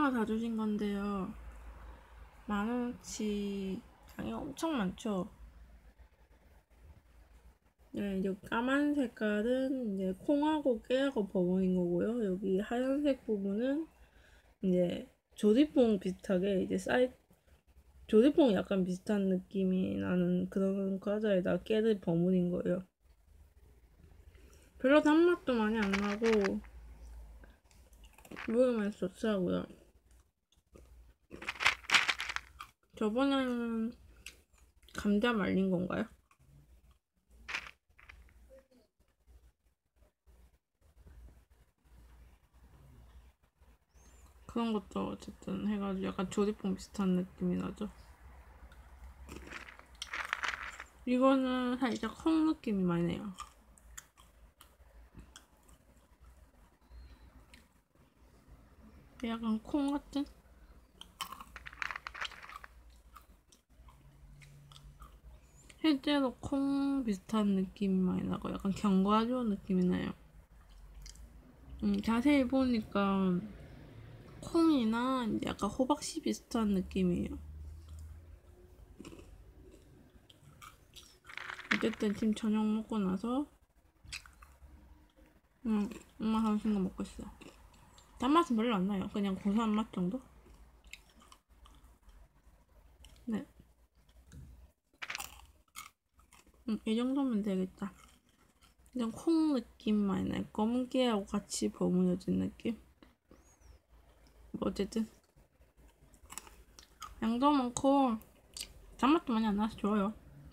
엄마가 사주신 건데요. 10,000원어치 양이 엄청 많죠? 네, 이제 까만 색깔은 이제 콩하고 깨하고 버무린 거고요. 여기 하얀색 부분은 이제 조디퐁 비슷하게 이제 조디퐁 약간 비슷한 느낌이 나는 그런 과자에다 깨를 버무린 거예요. 별로 단맛도 많이 안 나고 먹으면 좋더라고요. 저번에는 감자 말린 건가요? 그런 것도 어쨌든 해가지고 약간 조리뽕 비슷한 느낌이 나죠. 이거는 살짝 콩 느낌이 많이 나요. 약간 콩 같은? 실제로 콩 비슷한 느낌이 많이 나고 약간 견과류 느낌이 나요. 자세히 보니까 콩이나 약간 호박씨 비슷한 느낌이에요. 어쨌든 지금 저녁 먹고 나서 엄마 사주신 거 먹고 있어요. 단맛은 별로 안 나요. 그냥 고소한 맛 정도? 네. 이 정도면 되겠다. 그냥 콩 느낌 많이 나요. 검은 깨하고 같이 버무려진 느낌? 뭐 어쨌든 양도 많고 단맛도 많이 안 나서 좋아요.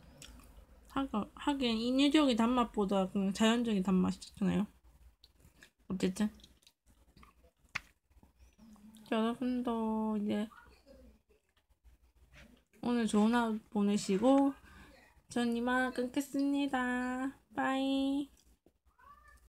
하긴 인위적인 단맛보다 그냥 자연적인 단맛이 좋잖아요. 어쨌든 여러분도 이제 오늘 좋은 하루 보내시고 전 이만 끊겠습니다. 빠이.